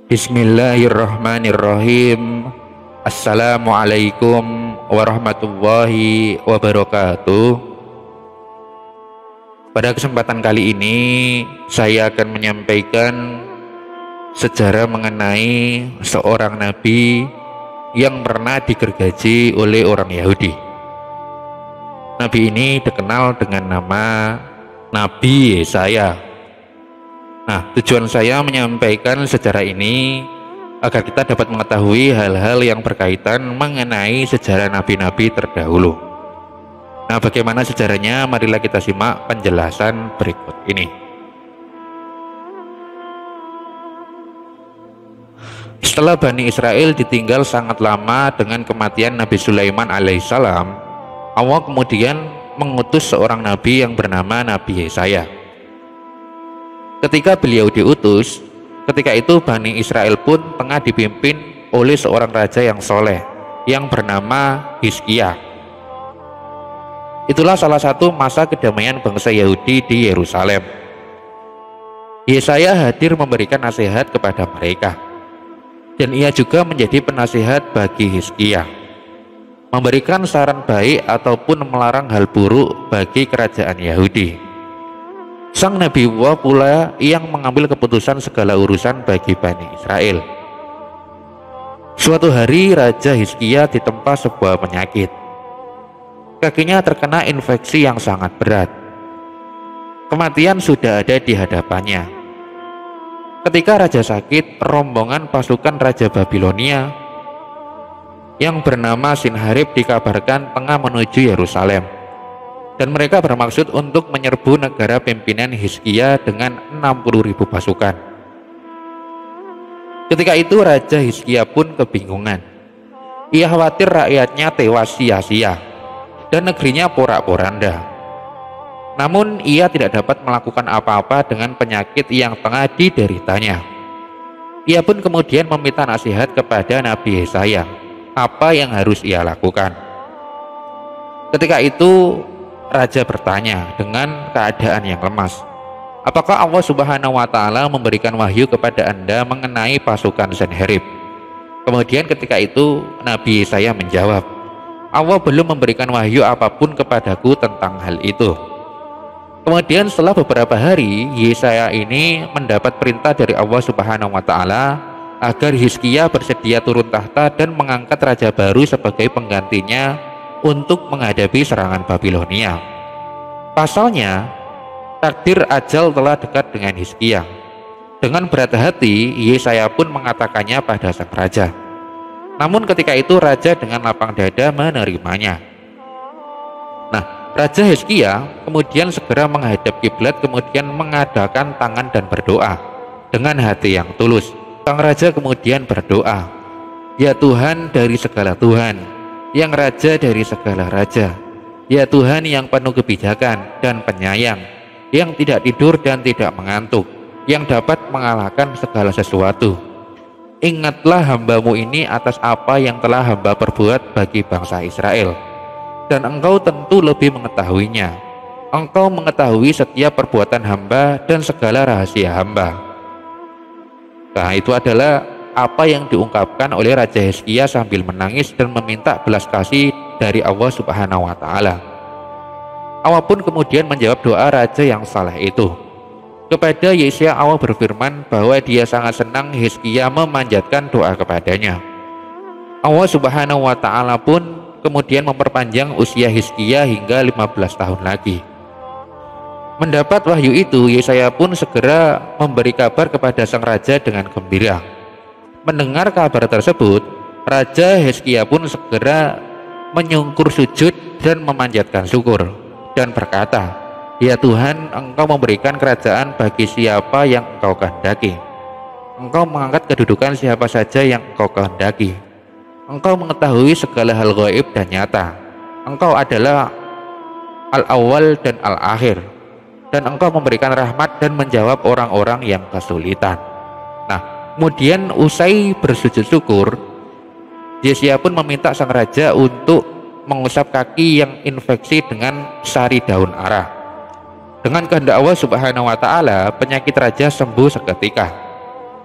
Bismillahirrahmanirrahim. Assalamualaikum warahmatullahi wabarakatuh. Pada kesempatan kali ini saya akan menyampaikan sejarah mengenai seorang nabi yang pernah digergaji oleh orang Yahudi. Nabi ini dikenal dengan nama Nabi Yesaya. Nah, tujuan saya menyampaikan sejarah ini agar kita dapat mengetahui hal-hal yang berkaitan mengenai sejarah nabi-nabi terdahulu. Nah, bagaimana sejarahnya? Marilah kita simak penjelasan berikut ini. Setelah Bani Israel ditinggal sangat lama dengan kematian Nabi Sulaiman alaihissalam, Allah kemudian mengutus seorang nabi yang bernama Nabi Yesaya. Ketika beliau diutus, ketika itu Bani Israel pun tengah dipimpin oleh seorang raja yang soleh yang bernama Hizkia. Itulah salah satu masa kedamaian bangsa Yahudi di Yerusalem. Yesaya hadir memberikan nasihat kepada mereka, dan ia juga menjadi penasihat bagi Hizkia, memberikan saran baik ataupun melarang hal buruk bagi kerajaan Yahudi. Sang Nabiullah pula yang mengambil keputusan segala urusan bagi Bani Israel. Suatu hari Raja Hizkia ditempa sebuah penyakit. Kakinya terkena infeksi yang sangat berat. Kematian sudah ada di hadapannya. Ketika raja sakit, rombongan pasukan Raja Babilonia yang bernama Sinharib dikabarkan tengah menuju Yerusalem. Dan mereka bermaksud untuk menyerbu negara pimpinan Hizkia dengan 60.000 pasukan. Ketika itu Raja Hizkia pun kebingungan. Ia khawatir rakyatnya tewas sia-sia dan negerinya porak-poranda. Namun ia tidak dapat melakukan apa-apa dengan penyakit yang tengah dideritanya. Ia pun kemudian meminta nasihat kepada Nabi Yesaya, apa yang harus ia lakukan. Ketika itu raja bertanya dengan keadaan yang lemas, apakah Allah Subhanahu wa Ta'ala memberikan wahyu kepada Anda mengenai pasukan Sanherib? Kemudian ketika itu Nabi Yesaya menjawab, Allah belum memberikan wahyu apapun kepadaku tentang hal itu. Kemudian setelah beberapa hari, Yesaya ini mendapat perintah dari Allah Subhanahu wa Ta'ala agar Hizkia bersedia turun tahta dan mengangkat raja baru sebagai penggantinya untuk menghadapi serangan Babilonia. Pasalnya, takdir ajal telah dekat dengan Hizkia. Dengan berat hati, Yesaya pun mengatakannya pada sang raja. Namun ketika itu raja dengan lapang dada menerimanya. Nah, Raja Hizkia kemudian segera menghadap kiblat, kemudian mengadakan tangan dan berdoa dengan hati yang tulus. Sang raja kemudian berdoa, ya Tuhan dari segala Tuhan, yang raja dari segala raja, ya Tuhan yang penuh kebijakan dan penyayang, yang tidak tidur dan tidak mengantuk, yang dapat mengalahkan segala sesuatu. Ingatlah hamba-Mu ini atas apa yang telah hamba perbuat bagi bangsa Israel, dan Engkau tentu lebih mengetahuinya. Engkau mengetahui setiap perbuatan hamba dan segala rahasia hamba. Nah, itu adalah apa yang diungkapkan oleh Raja Hizkia sambil menangis dan meminta belas kasih dari Allah Subhanahu wa Ta'ala. Allah pun kemudian menjawab doa raja yang saleh itu. Kepada Yesaya Allah berfirman bahwa dia sangat senang Hizkia memanjatkan doa kepadanya. Allah Subhanahu wa Ta'ala pun kemudian memperpanjang usia Hizkia hingga 15 tahun lagi. Mendapat wahyu itu, Yesaya pun segera memberi kabar kepada sang raja dengan gembira. Mendengar kabar tersebut, Raja Hizkia pun segera menyungkur sujud dan memanjatkan syukur dan berkata, ya Tuhan, Engkau memberikan kerajaan bagi siapa yang Engkau kehendaki. Engkau mengangkat kedudukan siapa saja yang Engkau kehendaki. Engkau mengetahui segala hal gaib dan nyata. Engkau adalah al-awwal dan al-akhir, dan Engkau memberikan rahmat dan menjawab orang-orang yang kesulitan. Nah, kemudian usai bersujud syukur, Yesaya pun meminta sang raja untuk mengusap kaki yang infeksi dengan sari daun ara. Dengan kehendak Allah Subhanahu wa Ta'ala, penyakit raja sembuh seketika.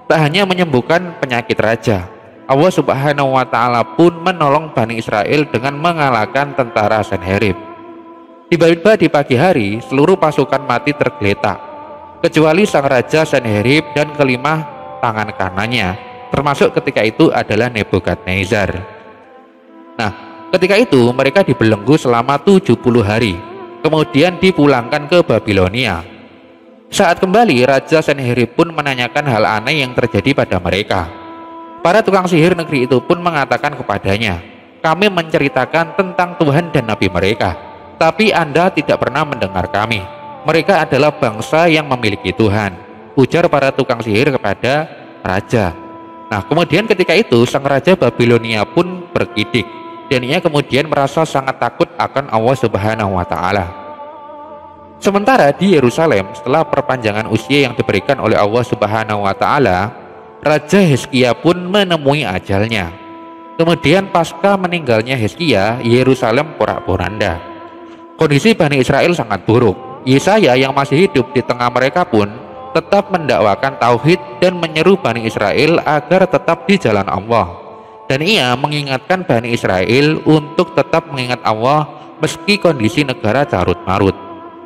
Tak hanya menyembuhkan penyakit raja, Allah Subhanahu wa Ta'ala pun menolong Bani Israel dengan mengalahkan tentara Sanherib. Tiba-tiba di pagi hari, seluruh pasukan mati tergeletak, kecuali sang raja Sanherib dan kelima tangan kanannya, termasuk ketika itu adalah Nebukadnezar. Nah, ketika itu mereka dibelenggu selama 70 hari, kemudian dipulangkan ke Babilonia. Saat kembali, Raja Sanherib pun menanyakan hal aneh yang terjadi pada mereka. Para tukang sihir negeri itu pun mengatakan kepadanya, "Kami menceritakan tentang Tuhan dan Nabi mereka, tapi Anda tidak pernah mendengar kami. Mereka adalah bangsa yang memiliki Tuhan," ujar para tukang sihir kepada raja. Nah, kemudian ketika itu sang raja Babilonia pun bergidik, dan ia kemudian merasa sangat takut akan Allah Subhanahu wa Ta'ala. Sementara di Yerusalem, setelah perpanjangan usia yang diberikan oleh Allah Subhanahu wa Ta'ala, Raja Hizkia pun menemui ajalnya. Kemudian pasca meninggalnya Hizkia, Yerusalem porak-poranda. Kondisi Bani Israel sangat buruk. Yesaya yang masih hidup di tengah mereka pun tetap mendakwakan tauhid dan menyeru Bani Israel agar tetap di jalan Allah. Dan ia mengingatkan Bani Israel untuk tetap mengingat Allah meski kondisi negara carut-marut.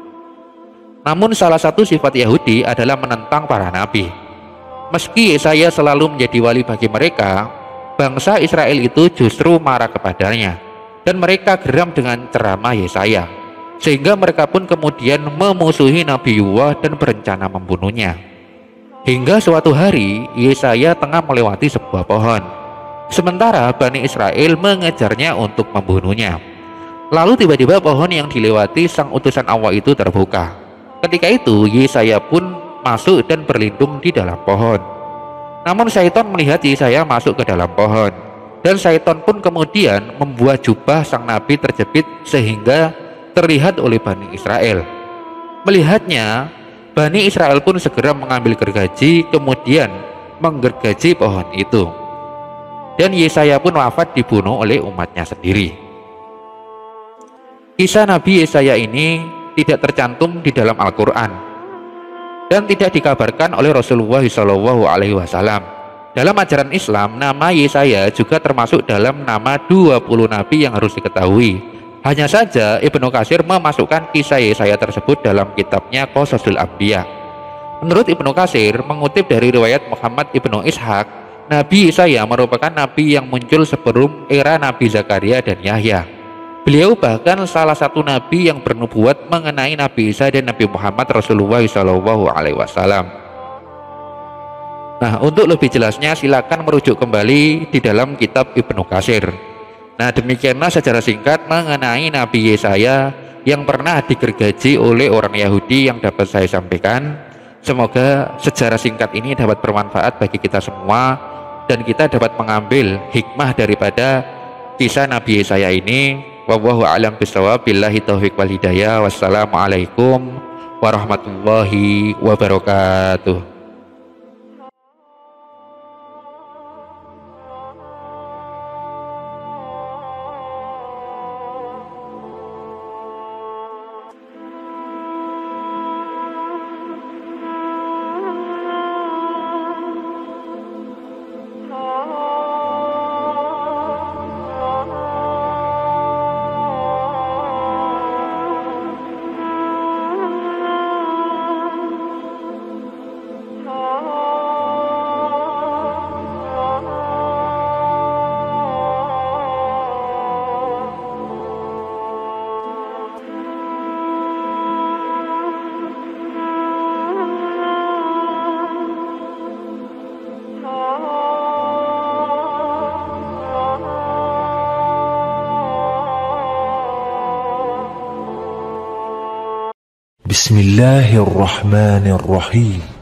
Namun salah satu sifat Yahudi adalah menentang para nabi. Meski Yesaya selalu menjadi wali bagi mereka, bangsa Israel itu justru marah kepadanya, dan mereka geram dengan ceramah Yesaya, sehingga mereka pun kemudian memusuhi Nabiullah dan berencana membunuhnya. Hingga suatu hari Yesaya tengah melewati sebuah pohon, sementara Bani Israel mengejarnya untuk membunuhnya. Lalu tiba-tiba pohon yang dilewati sang utusan Allah itu terbuka. Ketika itu Yesaya pun masuk dan berlindung di dalam pohon. Namun Syaitan melihat Yesaya masuk ke dalam pohon, dan Syaitan pun kemudian membuat jubah sang nabi terjepit sehingga terlihat oleh Bani Israel. Melihatnya, Bani Israel pun segera mengambil gergaji kemudian menggergaji pohon itu, dan Yesaya pun wafat dibunuh oleh umatnya sendiri. Kisah Nabi Yesaya ini tidak tercantum di dalam Al-Quran dan tidak dikabarkan oleh Rasulullah SAW. Dalam ajaran Islam, nama Yesaya juga termasuk dalam nama 20 nabi yang harus diketahui. Hanya saja Ibnu Katsir memasukkan kisah Yesaya tersebut dalam kitabnya Qasasul Anbiya. Menurut Ibnu Katsir, mengutip dari riwayat Muhammad Ibnu Ishaq, Nabi Yesaya merupakan nabi yang muncul sebelum era Nabi Zakaria dan Yahya. Beliau bahkan salah satu nabi yang bernubuat mengenai Nabi Isa dan Nabi Muhammad Rasulullah SAW. Nah, untuk lebih jelasnya silakan merujuk kembali di dalam kitab Ibnu Katsir. Nah, demikianlah sejarah singkat mengenai Nabi Yesaya yang pernah digergaji oleh orang Yahudi yang dapat saya sampaikan. Semoga sejarah singkat ini dapat bermanfaat bagi kita semua dan kita dapat mengambil hikmah daripada kisah Nabi Yesaya ini. Wallahu a'lam bishawab, billahi taufiq wal hidayah. Wassalamualaikum warahmatullahi wabarakatuh. بسم الله الرحمن الرحيم